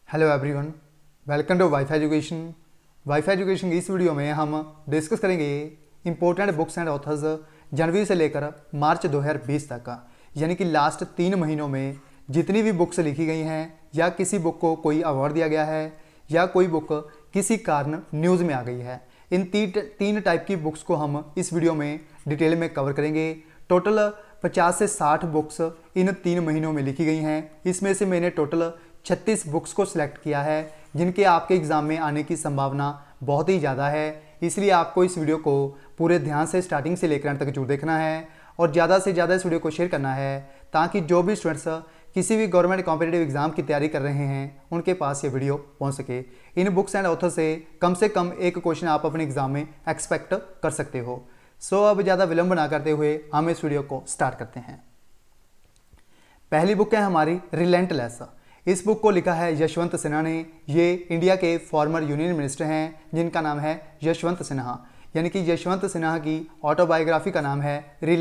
Hello everyone, welcome to wifi education. Wifi education की इस video में हम डिस्कस करेंगे इंपॉर्टेंट बुक्स एंड ऑथर्स जनवरी से लेकर मार्च 2020 तक का, यानी कि लास्ट 3 महीनों में जितनी भी बुक्स लिखी गई हैं या किसी बुक को कोई अवार्ड दिया गया है या कोई बुक किसी कारण न्यूज़ में आ गई है, इन तीन टाइप की बुक्स को हम इस वीडियो में डिटेल में कवर करेंगे। टोटल 50 से 60 बुक्स इन 3 महीनों में लिखी गई हैं। इसमें से मैंने टोटल 36 बुक्स को सिलेक्ट किया है जिनके आपके एग्ज़ाम में आने की संभावना बहुत ही ज़्यादा है। इसलिए आपको इस वीडियो को पूरे ध्यान से स्टार्टिंग से लेकर अंत तक जरूर देखना है और ज़्यादा से ज़्यादा इस वीडियो को शेयर करना है ताकि जो भी स्टूडेंट्स किसी भी गवर्नमेंट कॉम्पिटिटिव एग्जाम की तैयारी कर रहे हैं उनके पास ये वीडियो पहुंच सके। इन बुक्स एंड ऑथर से कम एक क्वेश्चन आप अपने एग्जाम में एक्सपेक्ट कर सकते हो। सो अब ज़्यादा विलंब ना करते हुए हम इस वीडियो को स्टार्ट करते हैं। पहली बुक है हमारी रिलेंटलेस। इस बुक को लिखा है यशवंत सिन्हा ने। ये इंडिया के फॉर्मर यूनियन मिनिस्टर हैं जिनका नाम है यशवंत सिन्हा, यानी कि यशवंत सिन्हा की ऑटोबायोग्राफी का नाम है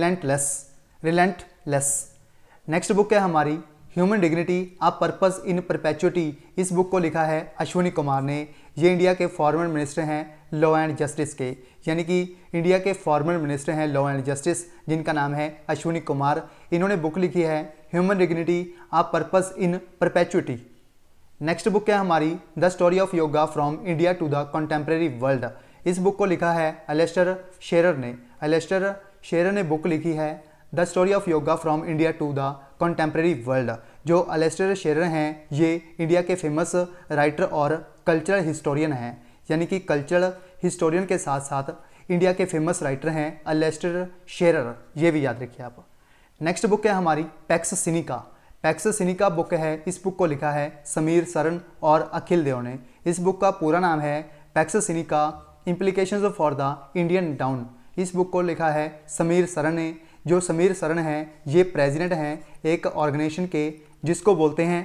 रिलेंटलेस। नेक्स्ट बुक है हमारी human dignity a purpose in perpetuity. इस बुक को लिखा है अश्विनी कुमार ने। ये इंडिया के फॉर्मर मिनिस्टर हैं लॉ एंड जस्टिस के, यानी कि इंडिया के फॉर्मर मिनिस्टर हैं लॉ एंड जस्टिस जिनका नाम है अश्विनी कुमार। इन्होंने बुक लिखी है human dignity a purpose in perpetuity. Next book है हमारी the story of yoga from India to the contemporary world. इस बुक को लिखा है अलेस्टर शेरर ने। अलेस्टर शेरर ने बुक लिखी है the story of yoga from India to the contemporary world. जो अलेस्टर शेरर हैं ये इंडिया के फेमस राइटर और कल्चरल हिस्टोरियन हैं, यानी कि कल्चरल हिस्टोरियन के साथ साथ इंडिया के फेमस राइटर हैं अलेस्टर शेरर, ये भी याद रखिए आप। नेक्स्ट बुक है हमारी Pax Sinica. Pax Sinica book है। इस बुक को लिखा है समीर सरन और अखिल देव ने। इस बुक का पूरा नाम है Pax Sinica implications for the Indian down. इस बुक को लिखा है समीर सरन ने। जो समीर सरन हैं ये प्रेसिडेंट हैं एक ऑर्गेनाइजेशन के जिसको बोलते हैं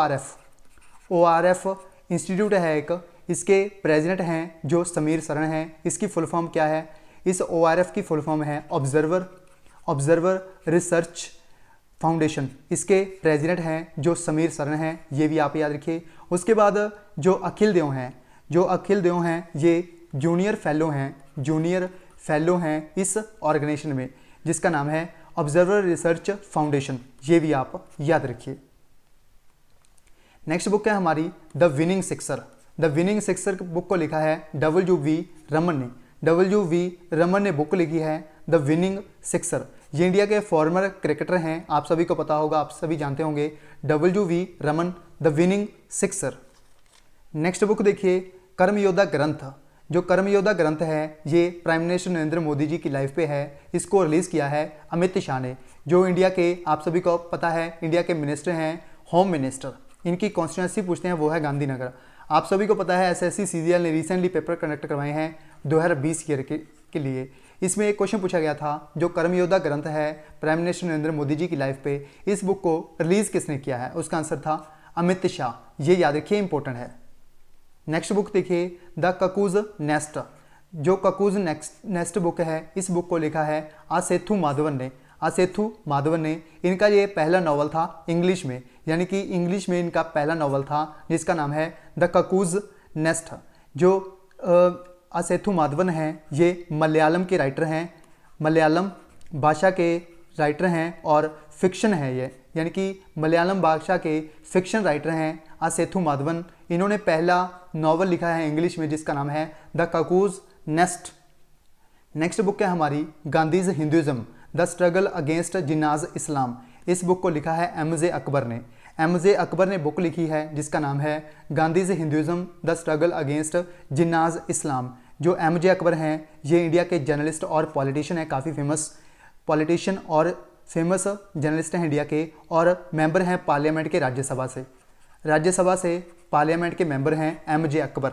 ORF इंस्टीट्यूट है एक, इसके प्रेसिडेंट हैं जो समीर सरन हैं। इसकी फुल फॉर्म क्या है? इस ORF की फुल फॉर्म है ऑब्जर्वर रिसर्च फाउंडेशन। इसके प्रेसिडेंट हैं जो समीर सरन हैं, ये भी आप याद रखिए। उसके बाद जो अखिल देव हैं ये जूनियर फेलो हैं इस ऑर्गेनाइजेशन में जिसका नाम है ऑब्जर्वर रिसर्च फाउंडेशन, ये भी आप याद रखिए। नेक्स्ट बुक है हमारी the winning sixer. The winning sixer book को लिखा है WV रमन ने। WV रमन ने बुक लिखी है द विनिंग सिक्सर। ये इंडिया के फॉर्मर क्रिकेटर हैं, आप सभी को पता होगा, आप सभी जानते होंगे WV Raman the winning sixer. Next book देखिए कर्मयोद्धा ग्रंथ। जो कर्मयोद्धा ग्रंथ है ये प्राइम मिनिस्टर नरेंद्र मोदी जी की लाइफ पे है। इसको रिलीज़ किया है अमित शाह ने, जो इंडिया के, आप सभी को पता है, इंडिया के मिनिस्टर हैं, होम मिनिस्टर। इनकी कॉन्स्टिट्यूंसी पूछते हैं वो है गांधीनगर। आप सभी को पता है SSC CGL ने रिसेंटली पेपर कंडक्ट करवाए हैं 2020 ईयर के लिए। इसमें एक क्वेश्चन पूछा गया था, जो कर्मयोद्धा ग्रंथ है प्राइम मिनिस्टर नरेंद्र मोदी जी की लाइफ पे, इस बुक को रिलीज़ किसने किया है? उसका आंसर था अमित शाह। ये याद रखिए, इंपॉर्टेंट है। नेक्स्ट बुक देखिए द ककूज नेस्ट। जो ककूज नेस्ट बुक है इस बुक को लिखा है असेथु माधवन ने। इनका ये पहला नॉवल था इंग्लिश में, यानी कि इंग्लिश में इनका पहला नॉवल था जिसका नाम है द ककूज नेस्ट। जो असेथु माधवन हैं ये मलयालम के राइटर हैं, मलयालम भाषा के राइटर हैं और फिक्शन है ये, यानी कि मलयालम भाषा के फिक्शन राइटर हैं असेथु माधवन। इन्होंने पहला नॉवल लिखा है इंग्लिश में जिसका नाम है the cuckoo's nest. Next book है हमारी Gandhi's Hinduism the struggle against Jinnah's Islam. इस बुक को लिखा है MJ अकबर ने। MJ अकबर ने बुक लिखी है जिसका नाम है Gandhi's Hinduism the struggle against Jinnah's Islam. जो MJ अकबर हैं ये इंडिया के जर्नलिस्ट और पॉलिटिशियन हैं, काफ़ी फेमस पॉलिटिशियन और फेमस जर्नलिस्ट हैं इंडिया के, और मेंबर हैं पार्लियामेंट के राज्यसभा से पार्लियामेंट के मेंबर हैं MJ अकबर।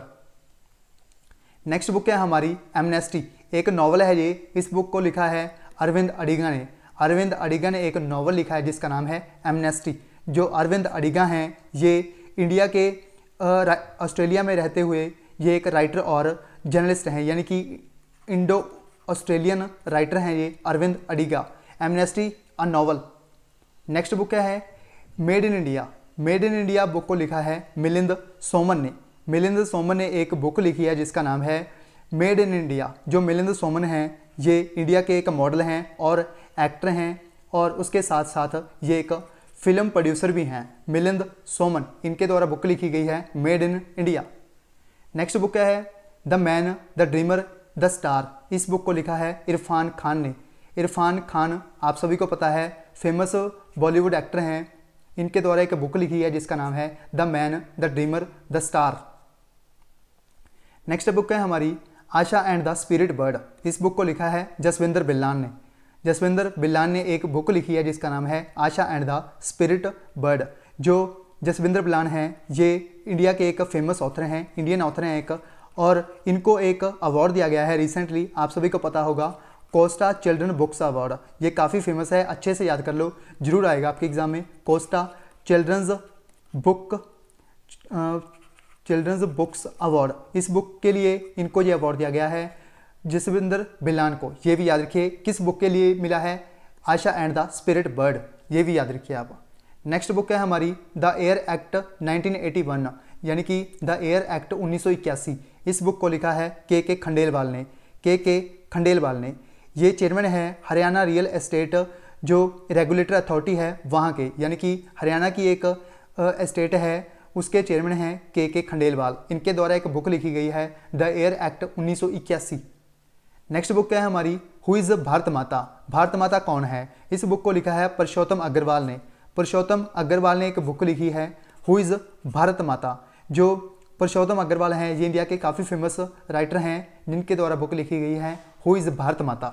नेक्स्ट बुक है हमारी एमनेस्टी। एक नॉवल है ये। इस बुक को लिखा है अरविंद अडिगा ने एक नॉवल लिखा है जिसका नाम है एमनेस्टी। जो अरविंद अडिगा हैं ये इंडिया के ऑस्ट्रेलिया में रहते हुए ये एक राइटर और जर्नलिस्ट हैं, यानी कि इंडो ऑस्ट्रेलियन राइटर हैं ये Arvind Adiga. Amnesty a novel. Next book है made in India. Made in India book को लिखा है मिलिंद सोमन ने। मिलिंद सोमन ने एक बुक लिखी है जिसका नाम है मेड इन इंडिया। जो मिलिंद सोमन हैं ये इंडिया के एक मॉडल हैं और एक्टर हैं और उसके साथ साथ ये एक फिल्म प्रोड्यूसर भी हैं। मिलिंद सोमन, इनके द्वारा बुक लिखी गई है made in India. Next book है the man the dreamer the star. इस बुक को लिखा है इरफान खान ने। इरफान खान आप सभी को पता है फेमस बॉलीवुड एक्टर हैं। इनके द्वारा एक बुक लिखी है जिसका नाम है the man the dreamer the star. Next book है हमारी Asha and the spirit bird. इस बुक को लिखा है जसविंदर बिल्लान ने। जसविंदर बिल्लान ने एक बुक लिखी है जिसका नाम है Asha and the spirit bird. जो जसविंदर बिल्लान हैं ये इंडिया के एक फेमस ऑथर हैं, इंडियन ऑथर हैं एक, और इनको एक अवार्ड दिया गया है रिसेंटली, आप सभी को पता होगा, कोस्टा चिल्ड्रन बुक्स अवार्ड। ये काफ़ी फेमस है, अच्छे से याद कर लो, जरूर आएगा आपके एग्जाम में। कोस्टा चिल्ड्रंस बुक्स अवार्ड, इस बुक के लिए इनको ये अवार्ड दिया गया है जसविंदर बिल्लान को। ये भी याद रखिए किस बुक के लिए मिला है, Asha and the spirit bird, ये भी याद रखिए आप। नेक्स्ट बुक है हमारी द एयर एक्ट 1981, यानी कि द एयर एक्ट 1981। इस बुक को लिखा है के खंडेलवाल ने। के खंडेलवाल ने, ये चेयरमैन है हरियाणा रियल एस्टेट जो रेगुलेटर अथॉरिटी है वहाँ के, यानी कि हरियाणा की एक एस्टेट है उसके चेयरमैन हैं के खंडेलवाल। इनके द्वारा एक बुक लिखी गई है the air act 1981। Next book है हमारी हु इज़ भारत माता। भारत माता कौन है, इस बुक को लिखा है पुरुषोत्तम अग्रवाल ने। पुरुषोत्तम अग्रवाल ने एक बुक लिखी है हु इज़ भारत माता। जो पुरुषोत्तम अग्रवाल हैं ये इंडिया के काफ़ी फेमस राइटर हैं जिनके द्वारा बुक लिखी गई है हु इज़ भारत माता।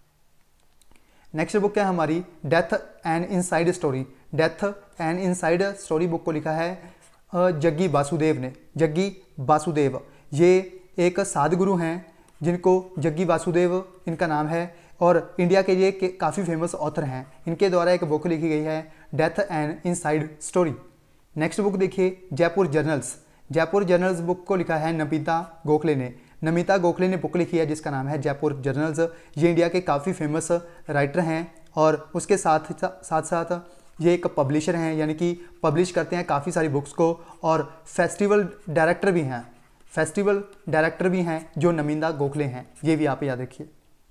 नेक्स्ट बुक है हमारी death and inside story. Death and inside story book को लिखा है जग्गी वासुदेव ने। जग्गी वासुदेव ये एक साधगुरु हैं जिनको जग्गी वासुदेव इनका नाम है और इंडिया के ये काफ़ी फेमस ऑथर हैं। इनके द्वारा एक बुक लिखी गई है death and inside story. Next book देखिए Jaipur journals. Jaipur journals book को लिखा है नमिता गोखले ने। नमिता गोखले ने बुक लिखी है जिसका नाम है जयपुर जर्नल्स। ये इंडिया के काफ़ी फेमस राइटर हैं और उसके साथ ये एक पब्लिशर हैं, यानी कि पब्लिश करते हैं काफ़ी सारी बुक्स को, और फेस्टिवल डायरेक्टर भी हैं। फेस्टिवल डायरेक्टर भी हैं जो नमिता गोखले हैं, ये भी आप याद रखिए।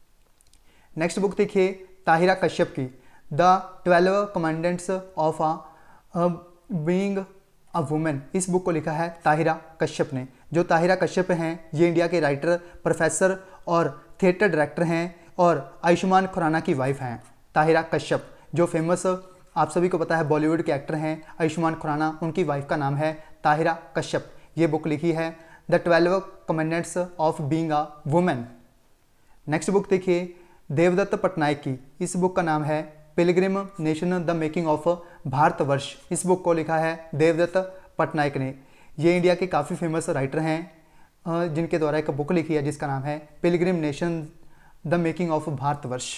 नेक्स्ट बुक देखिए ताहिरा कश्यप की the 12 commandments of a being a woman. इस बुक को लिखा है ताहिरा कश्यप ने। जो ताहिरा कश्यप हैं ये इंडिया के राइटर, प्रोफेसर और थिएटर डायरेक्टर हैं और आयुष्मान खुराना की वाइफ हैं। ताहिरा कश्यप जो फेमस आप सभी को पता है बॉलीवुड के एक्टर हैं आयुष्मान खुराना, उनकी वाइफ का नाम है ताहिरा कश्यप। ये बुक लिखी है the 12 commandments of being a woman. Next book देखिए देवदत्त पटनायक की। इस बुक का नाम है pilgrim nation the making of Bharatvarsha. इस बुक को लिखा है देवदत्त पटनायक ने। ये इंडिया के काफ़ी फेमस राइटर हैं जिनके द्वारा एक बुक लिखी है जिसका नाम है pilgrim nation the making of Bharatvarsha.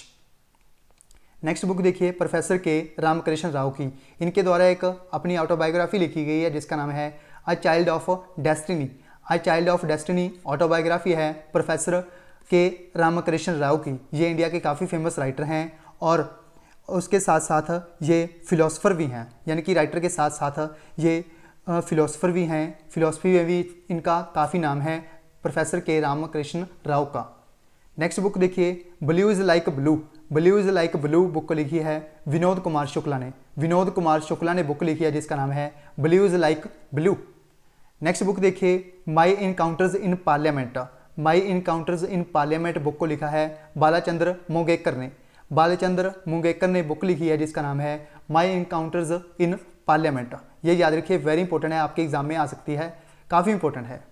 Next book देखिए प्रोफेसर के रामकृष्ण राव की। इनके द्वारा एक अपनी ऑटोबायोग्राफी लिखी गई है जिसका नाम है a child of destiny. A child of destiny autobiography है प्रोफेसर के रामकृष्ण राव की। ये इंडिया के काफ़ी फेमस राइटर हैं और उसके साथ साथ ये फिलोसफर भी हैं, यानी कि राइटर के साथ साथ ये फिलोसफर भी हैं। फिलोसफी में भी इनका काफ़ी नाम है प्रोफेसर के रामकृष्ण राव का। नेक्स्ट बुक देखिए blue is like blue. Blue is like blue book लिखी है विनोद कुमार शुक्ला ने। विनोद कुमार शुक्ला ने बुक लिखी है जिसका नाम है blue is like blue. Next book देखिए my encounters in parliament. My encounters in parliament book को लिखा है बालाचंद्र मुंगेकर ने। बालाचंद्र मुंगेकर ने बुक लिखी है जिसका नाम है माई इनकाउंटर्स इन पार्लियामेंट। ये याद रखिए, वेरी इंपॉर्टेंट है, आपके एग्जाम में आ सकती है, काफ़ी इंपॉर्टेंट है।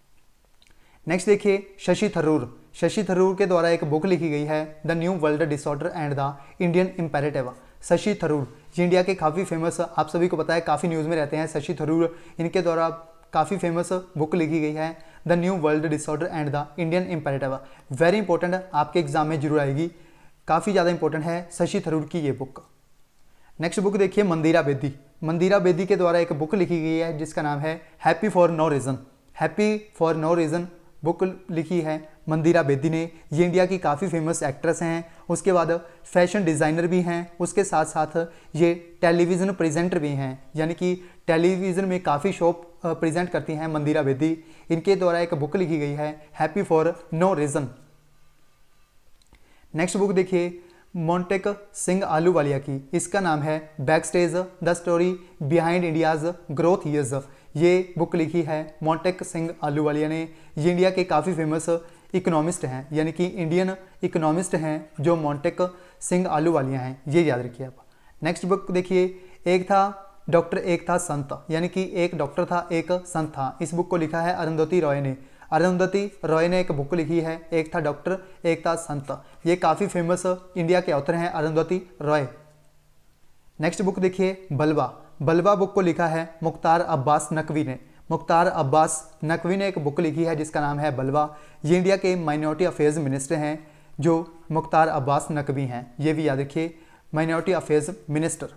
नेक्स्ट देखिए शशि थरूर। शशि थरूर के द्वारा एक बुक लिखी गई है the new world disorder and the Indian imperative. Shashi Tharoor ये इंडिया के काफ़ी फेमस, आप सभी को पता है, काफ़ी न्यूज़ में रहते हैं शशि थरूर। इनके द्वारा काफ़ी फेमस बुक लिखी गई है the new world disorder and the Indian imperative. Very important, आपके एग्जाम में जरूर आएगी, काफ़ी ज़्यादा इंपॉर्टेंट है शशि थरूर की ये बुक। नेक्स्ट बुक देखिए मंदिरा बेदी। मंदिरा बेदी के द्वारा एक बुक लिखी गई है जिसका नाम है happy for no reason. Happy for no reason book लिखी है मंदिरा बेदी ने। ये इंडिया की काफ़ी फेमस एक्ट्रेस हैं। उसके बाद फैशन डिज़ाइनर भी हैं, उसके साथ साथ ये टेलीविज़न प्रेजेंटर भी हैं, यानी कि टेलीविज़न में काफ़ी शो प्रेजेंट करती हैं मंदिरा बेदी। इनके द्वारा एक बुक लिखी गई है happy for no reason. Next book देखिए मोंटेक सिंह आलूवालिया की, इसका नाम है back stage the story behind India's growth years. ये बुक लिखी है मोंटेक सिंह आलूवालिया ने। ये इंडिया के काफ़ी फेमस इकोनॉमिस्ट हैं, यानी कि इंडियन इकोनॉमिस्ट हैं जो मोंटेक सिंह आलूवालिया हैं, ये याद रखिए आप। नेक्स्ट बुक देखिए एक था डॉक्टर एक था संत, यानी कि एक डॉक्टर था एक संत था। इस बुक को लिखा है अरुंधति रॉय ने। अरुंधति रॉय ने एक बुक लिखी है एक था डॉक्टर एक था संत। ये काफ़ी फेमस इंडिया के ऑथर हैं अरुंधति रॉय। नेक्स्ट बुक देखिए बलवा। बलवा बुक को लिखा है मुख्तार अब्बास नकवी ने। मुख्तार अब्बास नकवी ने एक बुक लिखी है जिसका नाम है बलवा। ये इंडिया के माइनॉरिटी अफेयर्स मिनिस्टर हैं जो मुख्तार अब्बास नकवी हैं, ये भी याद रखिए, minority affairs minister.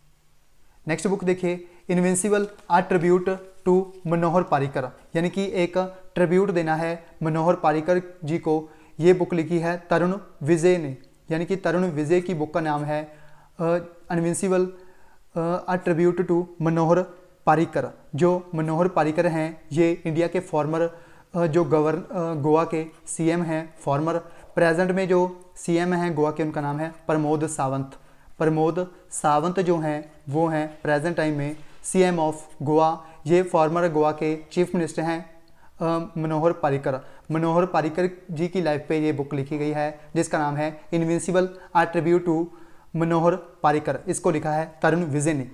Next book देखिए invincible a tribute to Manohar Parrikar, यानी कि एक ट्रिब्यूट देना है मनोहर पारिकर जी को। ये बुक लिखी है तरुण विजय ने, यानी कि तरुण विजय की बुक का नाम है invincible a tribute to Manohar Parrikar. जो मनोहर पारिकर हैं ये इंडिया के फॉर्मर जो गोवा के सीएम हैं, फॉर्मर। प्रेजेंट में जो सीएम हैं गोवा के उनका नाम है प्रमोद सावंत। प्रमोद सावंत जो हैं वो हैं प्रेजेंट टाइम में सीएम ऑफ गोवा। ये फॉर्मर गोवा के चीफ मिनिस्टर हैं मनोहर पारिकर। मनोहर पारिकर जी की लाइफ पे ये बुक लिखी गई है जिसका नाम है invincible a tribute to Manohar Parrikar. इसको लिखा है तरुण विजय ने।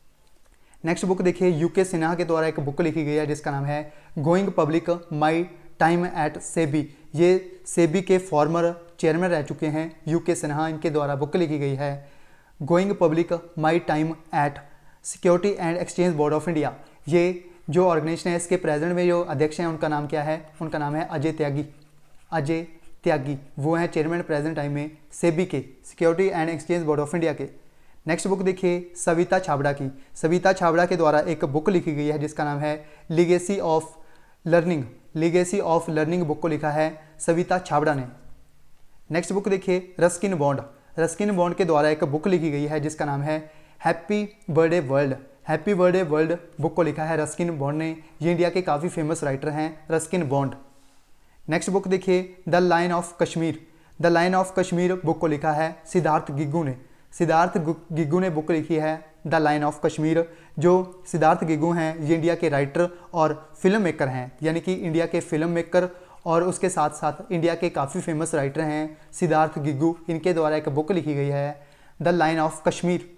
नेक्स्ट बुक देखिए यूके सिन्हा के द्वारा एक बुक लिखी गई है जिसका नाम है going public my time at SEBI. ये सेबी के फॉर्मर चेयरमैन रह चुके हैं यूके सिन्हा, इनके द्वारा बुक लिखी गई है going public my time at security and exchange board of India. ये जो ऑर्गेनाइजेशन है इसके प्रेजेंट में जो अध्यक्ष हैं उनका नाम क्या है, उनका नाम है अजय त्यागी। अजय त्यागी वो हैं चेयरमैन प्रेजेंट टाइम में सेबी के, security and exchange board of India के। नेक्स्ट बुक देखिए सविता छाबड़ा की। सविता छाबड़ा के द्वारा एक बुक लिखी गई है जिसका नाम है legacy of learning. Legacy of learning book को लिखा है सविता छाबड़ा ने। नेक्स्ट बुक देखिए रस्किन बॉन्ड। रस्किन बॉन्ड के द्वारा एक बुक लिखी गई है जिसका नाम है happy birthday world. Happy birthday world book को लिखा है रस्किन बॉन्ड ने। ये इंडिया के काफ़ी फेमस राइटर हैं रस्किन बॉन्ड। नेक्स्ट बुक देखिए the lion of Kashmir. The lion of Kashmir book को लिखा है सिद्धार्थ गिग्गू ने। सिद्धार्थ गिग्गू ने बुक लिखी है द लायन ऑफ कश्मीर। जो सिद्धार्थ गिग्गू हैं ये इंडिया के राइटर और फिल्म मेकर हैं, यानी कि इंडिया के फिल्म मेकर और उसके साथ साथ इंडिया के काफ़ी फेमस राइटर हैं सिद्धार्थ गिग्गू। इनके द्वारा एक बुक लिखी गई है the lion of Kashmir.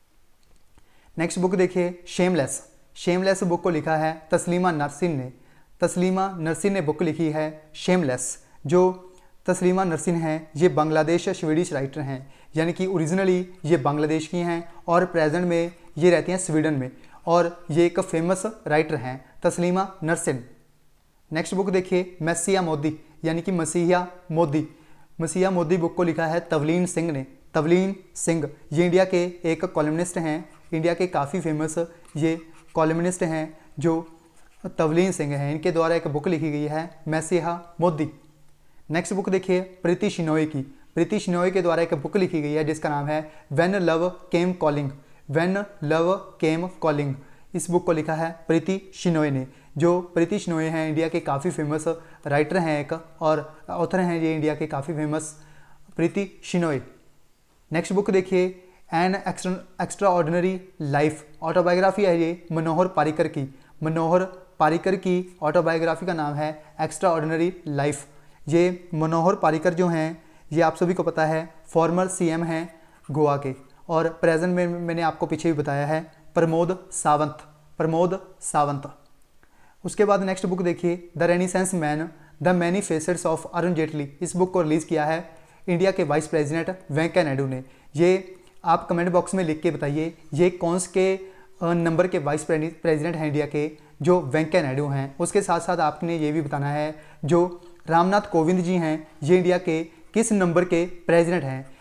Next book देखिए शेमलेस। शेमलेस बुक को लिखा है तस्लीमा नरसिन ने। तस्लीमा नरसिन ने बुक लिखी है शेमलेस। जो तस्लीमा नरसिन हैं ये बांग्लादेश स्वीडिश राइटर हैं, यानी कि ओरिजिनली ये बांग्लादेश की हैं और प्रेजेंट में ये रहती हैं स्वीडन में, और ये एक फेमस राइटर हैं तस्लीमा नरसिन। नेक्स्ट बुक देखिए मसीहा मोदी, यानी कि मसीहा मोदी। मसीहा मोदी बुक को लिखा है तवलीन सिंह ने। तवलीन सिंह ये इंडिया के एक कॉलमनिस्ट हैं, इंडिया के काफ़ी फेमस ये कॉलमनिस्ट हैं जो तवलीन सिंह हैं। इनके द्वारा एक बुक लिखी गई है मसीहा मोदी। नेक्स्ट बुक देखिए प्रीति शिनोय की। प्रीति शिनोय के द्वारा एक बुक लिखी गई है जिसका नाम है when love came calling. When love came calling. इस बुक को लिखा है प्रीति शिनोय ने। जो प्रीति शिनोय हैं इंडिया के काफ़ी फेमस राइटर हैं एक, और ऑथर हैं ये इंडिया के काफ़ी famous Preeti Shenoy. Next book देखिए an extraordinary life. Autobiography है ये मनोहर पारिकर की। मनोहर पारिकर की ऑटोबायोग्राफी का नाम है एक्स्ट्रा ऑर्डिनरी लाइफ। ये मनोहर पारिकर जो हैं ये आप सभी को पता है फॉर्मर सीएम हैं गोवा के, और प्रेजेंट में मैंने आपको पीछे भी बताया है प्रमोद सावंत। प्रमोद सावंत। उसके बाद नेक्स्ट बुक देखिए the renaissance man the many facets of Arun Jaitley. इस बुक को रिलीज़ किया है इंडिया के वाइस प्रेसिडेंट वेंकैया नायडू ने। ये आप कमेंट बॉक्स में लिख के बताइए ये कौन से नंबर के वाइस प्रेसिडेंट हैं इंडिया के, जो वेंकैया नायडू हैं। उसके साथ साथ आपने ये भी बताना है जो रामनाथ कोविंद जी हैं ये इंडिया के किस नंबर के प्रेसिडेंट हैं।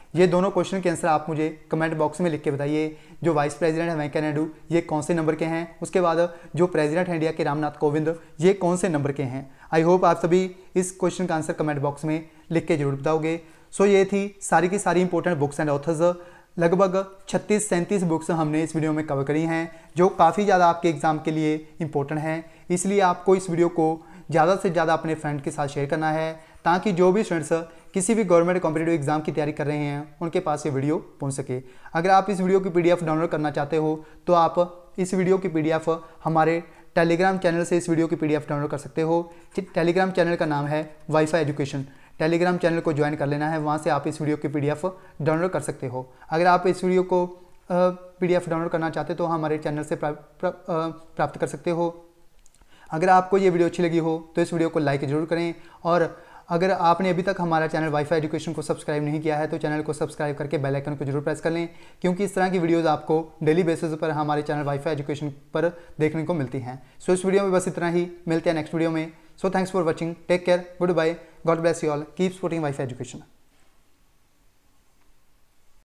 ये दोनों क्वेश्चन के आंसर आप मुझे कमेंट बॉक्स में लिख के बताइए। जो वाइस प्रेसिडेंट है वेंकैया नायडू, ये कौन से नंबर के हैं। उसके बाद जो प्रेसिडेंट है इंडिया के रामनाथ कोविंद, ये कौन से नंबर के हैं। आई होप आप सभी इस क्वेश्चन का आंसर कमेंट बॉक्स में लिख के जरूर बताओगे। सो ये थी सारी की सारी इंपॉर्टेंट बुक्स एंड ऑथर्स। लगभग 36-37 बुक्स हमने इस वीडियो में कवर करी हैं, जो काफ़ी ज़्यादा आपके एग्ज़ाम के लिए इंपॉर्टेंट हैं। इसलिए आपको इस वीडियो को ज़्यादा से ज़्यादा अपने फ्रेंड के साथ शेयर करना है, ताकि जो भी स्टूडेंट्स किसी भी गवर्नमेंट कॉम्पिटिटिव एग्जाम की तैयारी कर रहे हैं उनके पास ये वीडियो पहुंच सके। अगर आप इस वीडियो की PDF डाउनलोड करना चाहते हो तो आप इस वीडियो की PDF हमारे टेलीग्राम चैनल से इस वीडियो की PDF डाउनलोड कर सकते हो। टेलीग्राम चैनल का नाम है वाईफाई एजुकेशन। टेलीग्राम चैनल को ज्वाइन कर लेना है, वहाँ से आप इस वीडियो की PDF डाउनलोड कर सकते हो। अगर आप इस वीडियो को PDF डाउनलोड करना चाहते तो हमारे चैनल से प्राप्त कर सकते हो। अगर आपको ये वीडियो अच्छी लगी हो तो इस वीडियो को लाइक जरूर करें, और अगर आपने अभी तक हमारा चैनल वाईफाई एजुकेशन को सब्सक्राइब नहीं किया है तो चैनल को सब्सक्राइब करके बेल आइकन को जरूर प्रेस कर लें, क्योंकि इस तरह की वीडियोस आपको डेली बेसिस पर हमारे चैनल वाईफाई एजुकेशन पर देखने को मिलती हैं। सो इस वीडियो में बस इतना ही, मिलते हैं नेक्स्ट वीडियो में। So thanks for watching, take care, goodbye, God bless you all, keep supporting WiFi education.